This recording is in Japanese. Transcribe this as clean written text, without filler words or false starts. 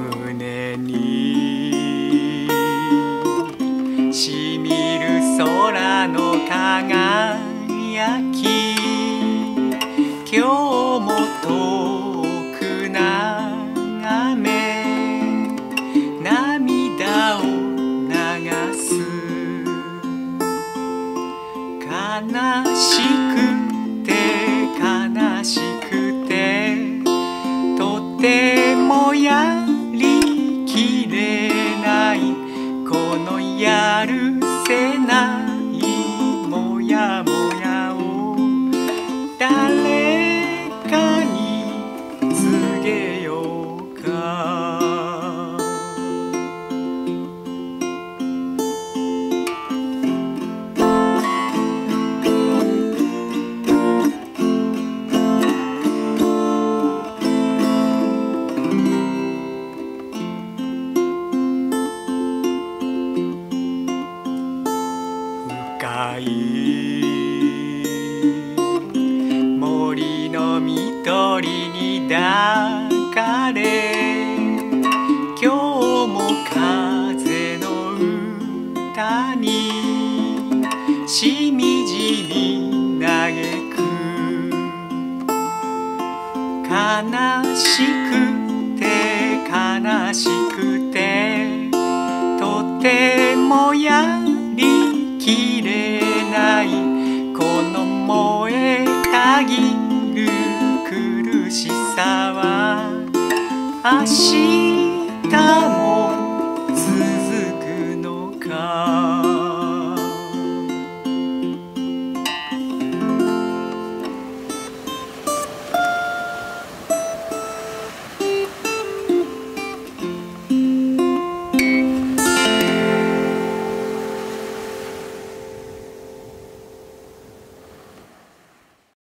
胸にしみる空の輝き、今日も遠く眺め涙を流す。悲しくて悲しくてとてもやりきれない、このやるせないもやもやを誰かに告げようか。深い森の緑に抱かれ、今日も風の歌にしみじみ嘆く。悲しくて悲しくてとてもやりきれない、この燃えたぎる苦しさは明日